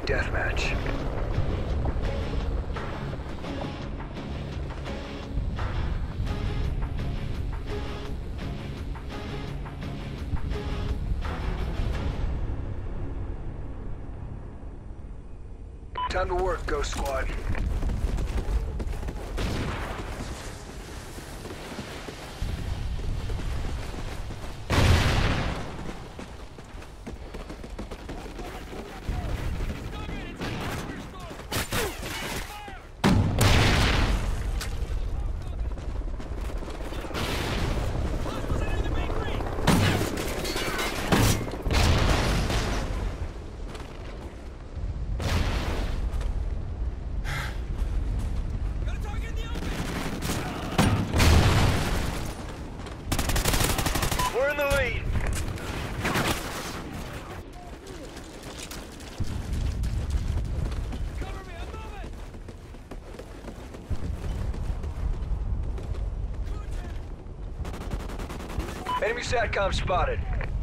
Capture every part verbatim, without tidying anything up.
deathmatch. Time to work, Ghost Squad. We're in the lead. Cover me, I'm moving. Enemy SATCOM spotted.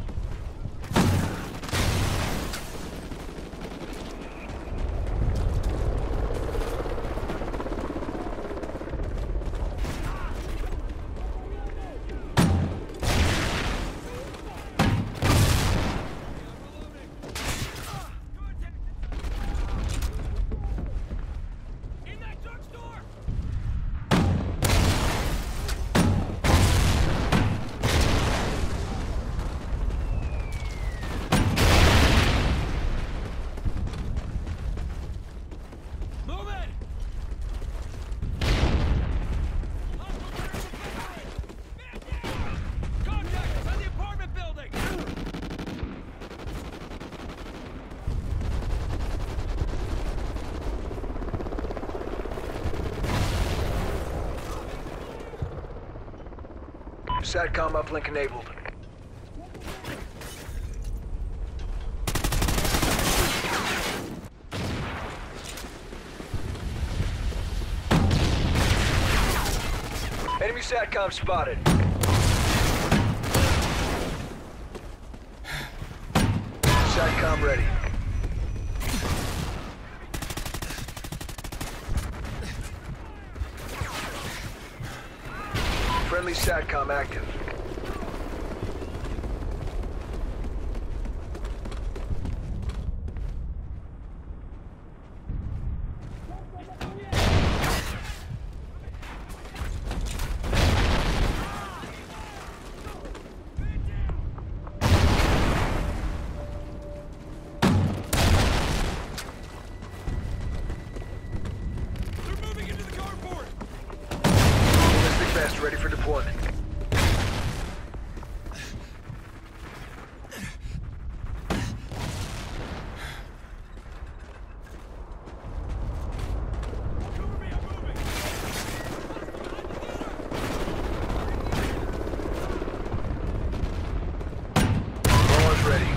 SATCOM uplink enabled. Enemy SATCOM spotted. SATCOM ready. Friendly SATCOM active. They're moving into the carport. Ballistic vest ready for deployment. Cover me, I'm moving. Ballers ready.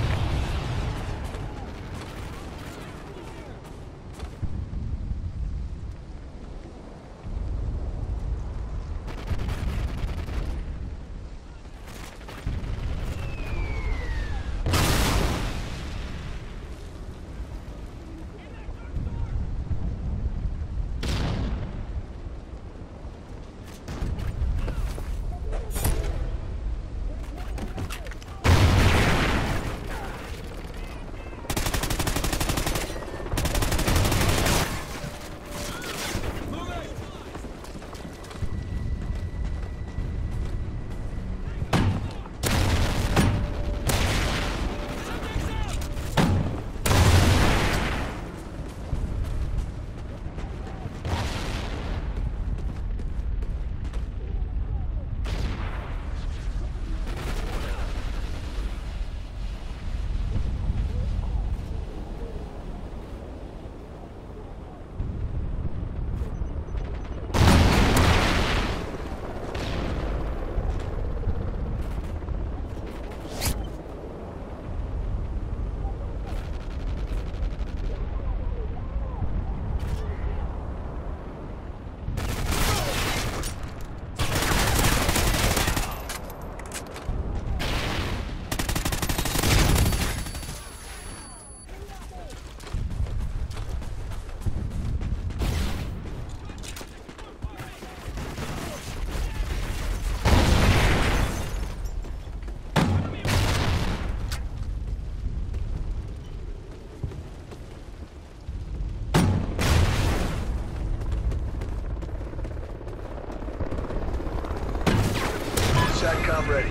SATCOM ready.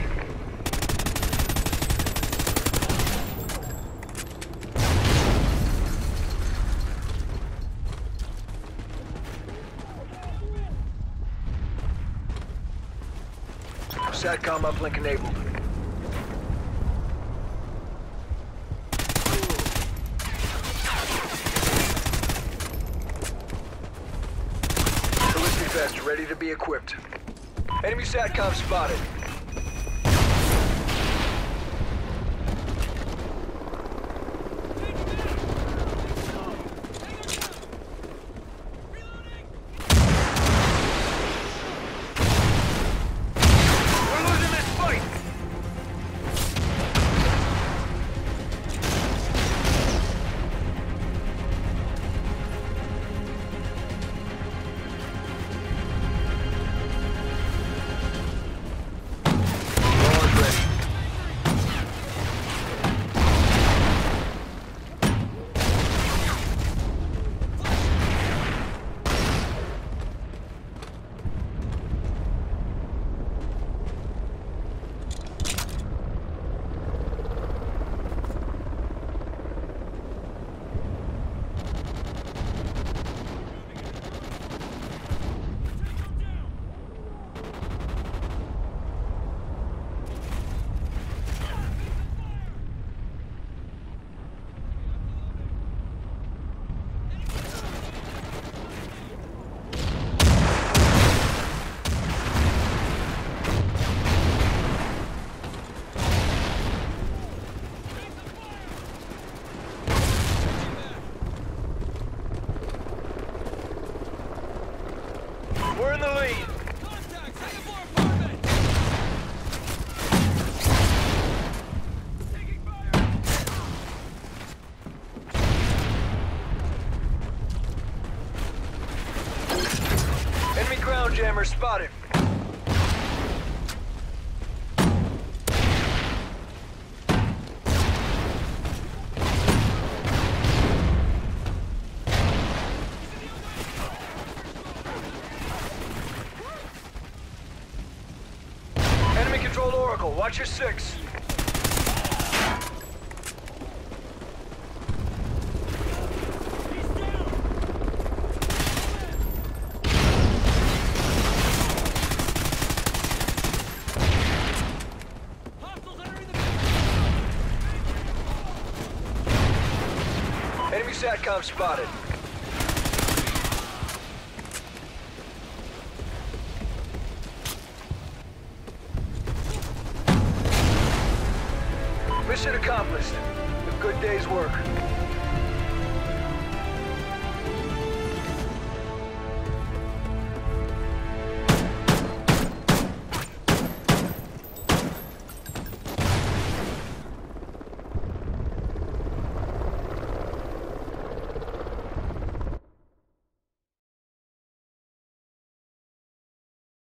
SATCOM uplink enabled. Ballistic vest ready to be equipped. Enemy SATCOM spotted. We're losing this fight! Barrage ready. We're in the lead. Contact! Second floor apartment! Taking fire! Enemy ground jammer spotted. Enemy controlled Oracle. Watch your six. He's down! Hostiles entering the building! Enemy SATCOM spotted. Mission accomplished. A good day's work.